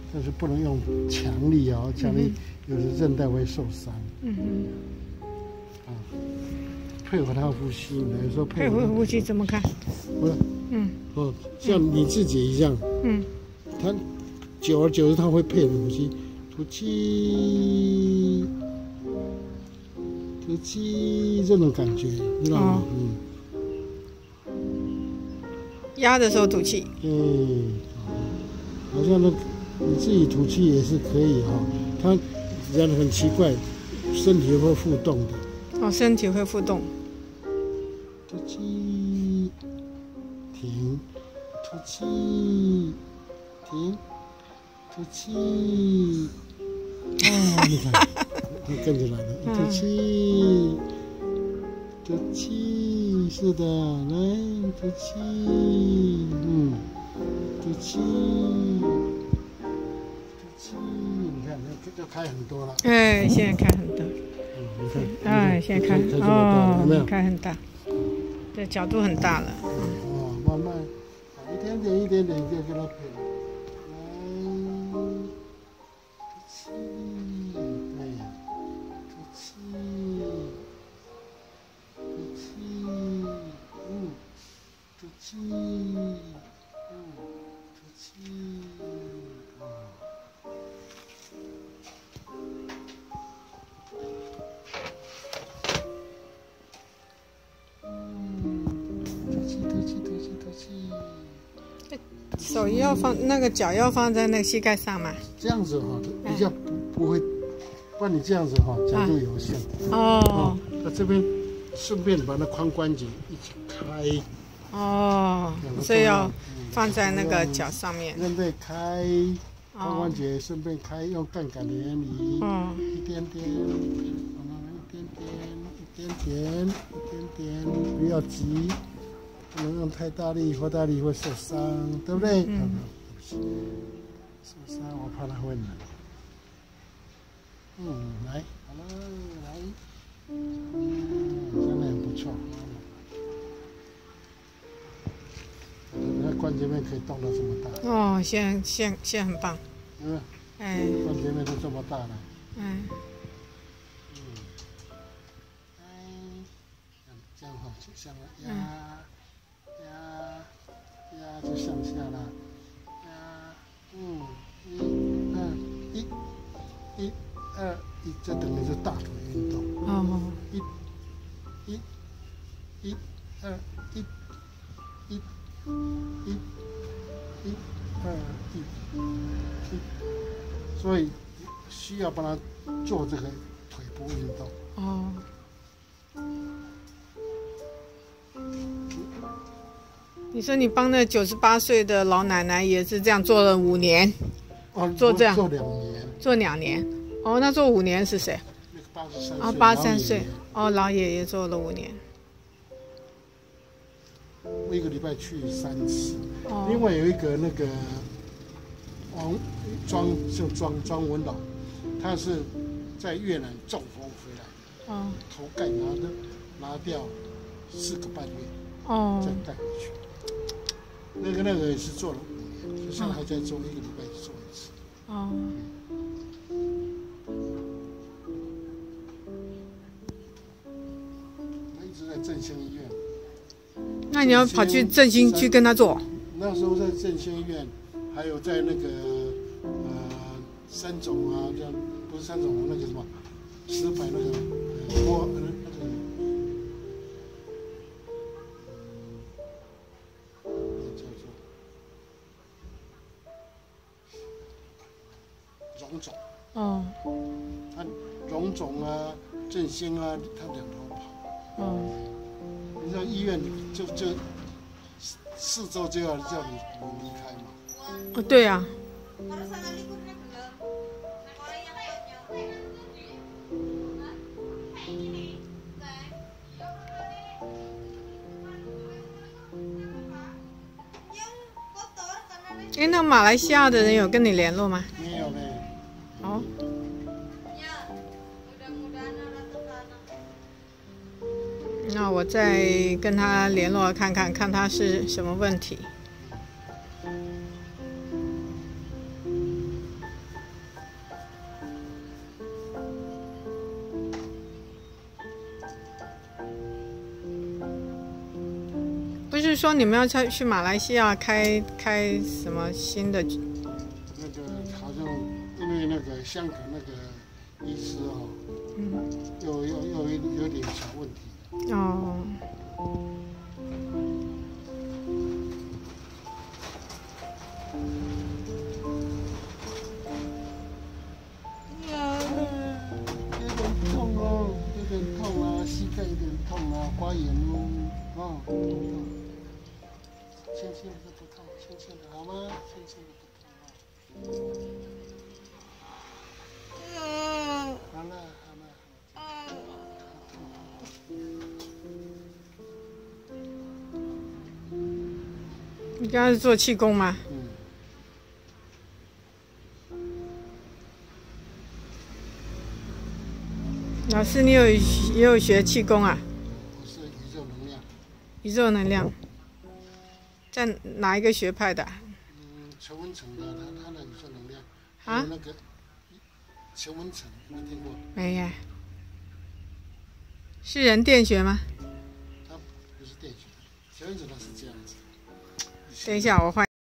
但是不能用强力哦，强力有的韧带会受伤。配合他呼吸，有时候配合呼吸怎么看？ 不是，像你自己一样，他久而久之他会配合呼吸，吐气，吐气这种感觉，知道吗？ 压的时候吐气。 好像你自己吐气也是可以哈。他人很奇怪，身体会互动的。 身体会互动。 吐气，停，吐气，停，吐气。你看，他跟着来了。吐气，吐气，是的，来，吐气，吐气，吐气。你看，就开很多了。 现在开很大。 你看， 现在开开很大。对，角度很大了。 慢慢，一点点，一点点，就给它配。来，吐气，对，吐气，吐气，吐气，吐气， 手要放那个脚要放在那个膝盖上嘛？ 这样子哈，比较不会，不然你这样子哈，角度有限。那这边顺便把那髋关节一起开。 所以要放在那个脚上面。 韧带开，髋关节顺便开，用杠杆的原理。一点点，一点点，一点点，不要急。不能用太大力，或大力会受伤，对不对？受伤我怕他会冷。来，好了，来，真的很不错。那关节面可以动到这么大。 现在很棒。 关节面都这么大了。这样好，就像压。压就向下了，压1、2、1，这等于是大腿运动。1、2、1、1、所以需要帮他做这个腿部运动。 你说你帮那98岁的老奶奶也是这样做了5年，做这样做2年， 做2年。那做5年是谁？ 那个83岁。 老爷爷做了5年。 我1个礼拜去3次。另外有一个那个庄文老，他是在越南中风回来的，头盖拿掉4个半月，再带回去。那个也是做了5年，就现在还在做，1个礼拜做1次。我一直在振兴医院。 那你要跑去振兴去跟他做？ 那时候在振兴医院，还有在那个三种啊，这样不是三种那个什么石牌那个荣总。他荣总啊，振兴啊，他2头跑。你知道医院就4周就要叫你离开嘛？ 对呀。那马来西亚的人有跟你联络吗？ 没有嘞。 那我再跟他联络看他是什么问题。 说你们要去马来西亚开什么新的？ 那个好像因为那个香港那个医师哦，有点小问题。哦。有点痛啊，膝盖有点痛啊，发炎哦，痛。轻轻的不痛，轻轻的好吗？轻轻的不痛啊。好了。 你刚刚是做气功吗？老师，你也有学气功啊？ 我是宇宙能量。 宇宙能量，在哪一个学派的？ 陈文成的他的宇宙能量。啊？那个陈文成，有没有听过？ 没耶。是人电学吗？ 他不是电学，陈文成他是这样子。 等一下，我换。